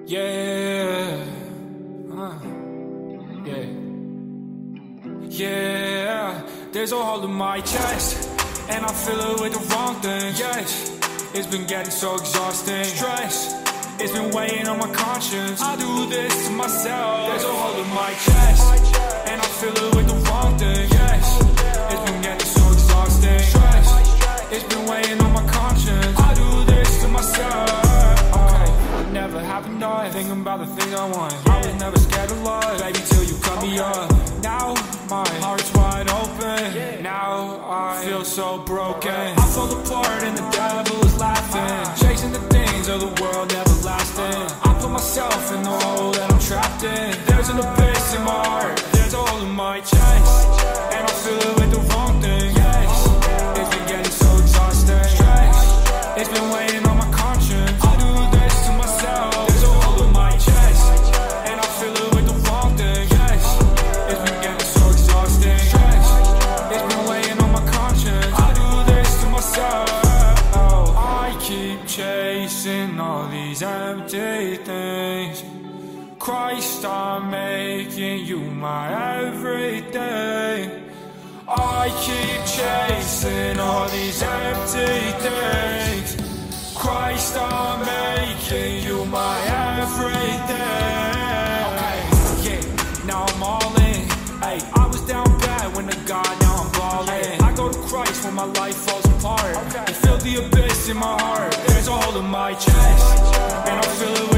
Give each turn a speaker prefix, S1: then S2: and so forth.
S1: Yeah, yeah, yeah. There's a hole in my chest, and I fill it with the wrong thing. Yes, it's been getting so exhausting. Stress, it's been weighing on my conscience. I do this to myself. There's a hole in my chest, and I fill it with the wrong thing. Yes, it's been getting so exhausting. Stress, it's been weighing on my conscience. I do this to myself. Never happened, I thinking about the things I want. I was never scared of love, baby, till you cut me up. Now my heart's wide open. Now I feel so broken. I fall apart and the devil is laughing, chasing the things of the world, never lasting. I put myself in the hole that I'm trapped in. There's an abyss in my heart, there's a hole in my chest, and I fill it with the wrong thing. Yes, it's been getting so exhausting. Stress, it's been weighing on my conscience. I do this to myself. There's a hole in my chest, and I fill it with the wrong thing. Yes, it's been getting so exhausting. Stress, it's been weighing on my conscience. I do this to myself. I keep chasing all these empty things. Christ, I'm making you my everything. I keep chasing all these empty things. Christ, I'm making you my everything. Okay, yeah, now I'm all in. Hey, I was down bad when I got, now I'm ballin'. I go to Christ when my life falls apart. And fill the abyss in my heart. There's a hole in my chest, and I fill it with